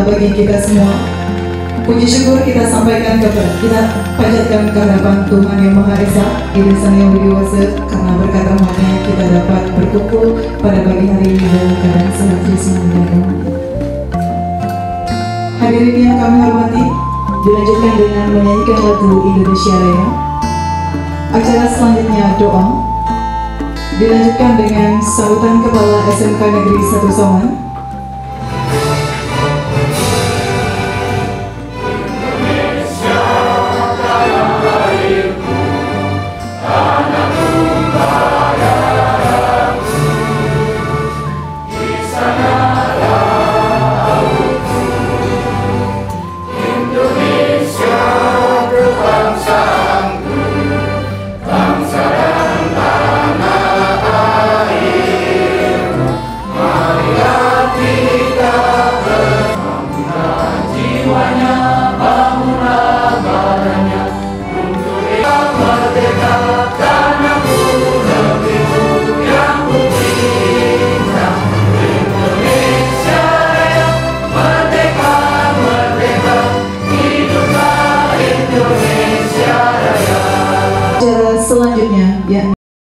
bagi kita semua. Puji syukur kita sampaikan kita panjatkan kehadapan Tuhan Yang Maha Esa, Ide Sang Yang Widiwasa, karena berkat rahmat-Nya kita dapat berkumpul pada pagi hari ini dalam keadaan sehat jiwa dan roh. Hadirin yang kami hormati, dilanjutkan dengan menyanyikan lagu Indonesia Raya. Acara selanjutnya doa, dilanjutkan dengan sambutan Kepala SMK Negeri 1 Sawan. Selanjutnya, ya.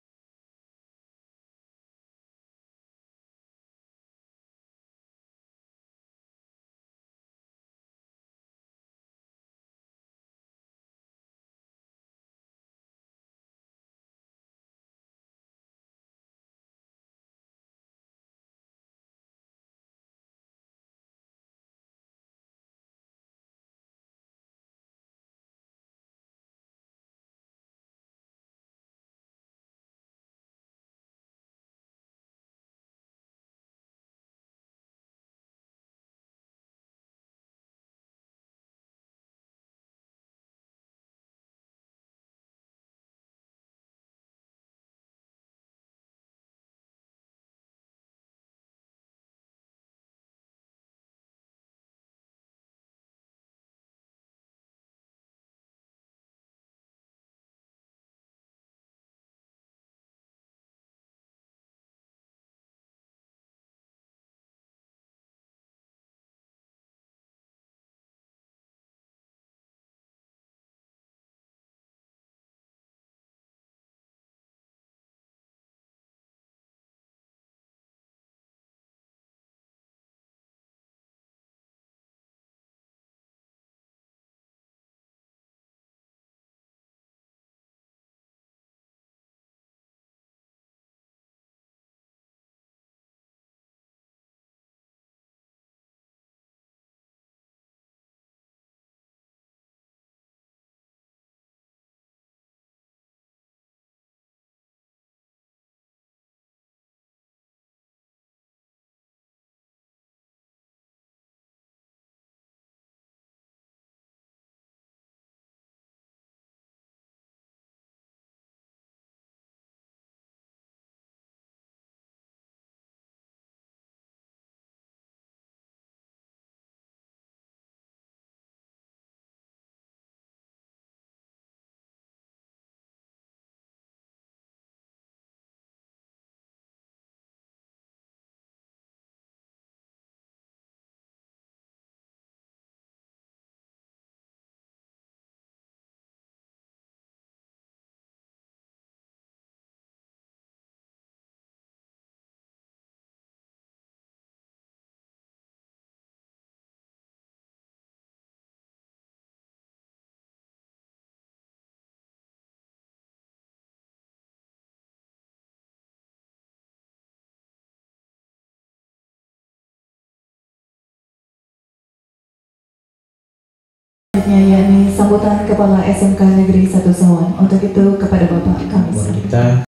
Yakni sambutan Kepala SMK Negeri 1 Sawan. Untuk itu kepada Bapak kami.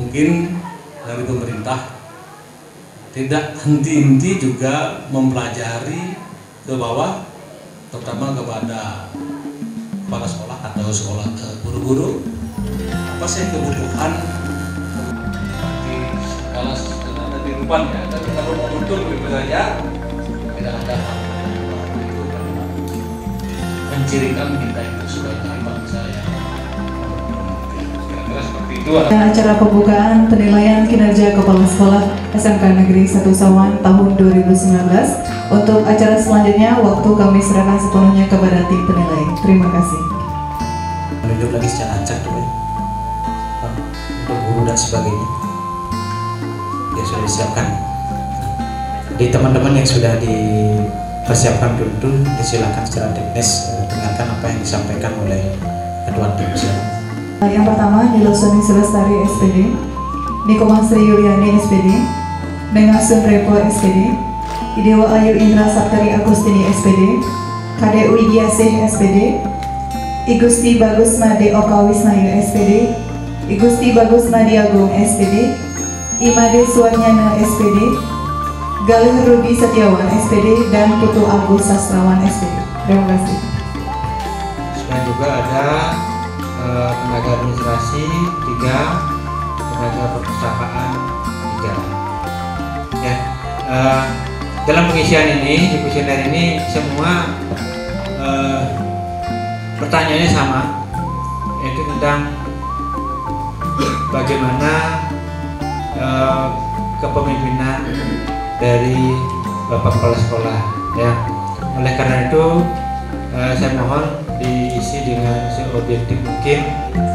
mungkin dari pemerintah tidak henti-henti juga mempelajari ke bawah, terutama kepada kepala sekolah atau sekolah guru-guru, apa sih kebutuhan di skala kehidupan ya. Dan kalau mau untung begitu saja tidak ada hal itu mencirikan kita itu sebagai bangsa yang kira-kira seperti itu. Acara pembukaan penilaian kinerja Kepala Sekolah SMK Negeri 1 Sawan tahun 2019. Untuk acara selanjutnya, waktu kami serahkan sepenuhnya kepada tim penilai. Terima kasih. Menunjuk lagi secara acak dulu untuk guru dan sebagainya yang sudah disiapkan. Di teman-teman yang sudah dipersiapkan dulu, disilakan secara teknis dengarkan apa yang disampaikan oleh kedua tim. Yang pertama, Nilo Soni Selestari SPD, Niko Masri Yuliani SPD, Mengasun Repo SPD, Idewa Ayu Indra Saptari Agustini SPD, KDU Igiasih SPD, Igusti Bagus Made Oka Wisnayu SPD, Igusti Bagus Madi Agung SPD, Imade Suwanyana SPD, Galih Rudi Setiawan SPD, dan Putu Agus Sastrawan SPD. Terima kasih. Selain juga ada tenaga administrasi 3, tenaga perpustakaan 3. Ya, dalam pengisian ini, di kuesioner ini semua pertanyaannya sama, yaitu tentang bagaimana kepemimpinan dari Bapak Kepala Sekolah. Ya, oleh karena itu saya mohon diisi dengan seobjektif mungkin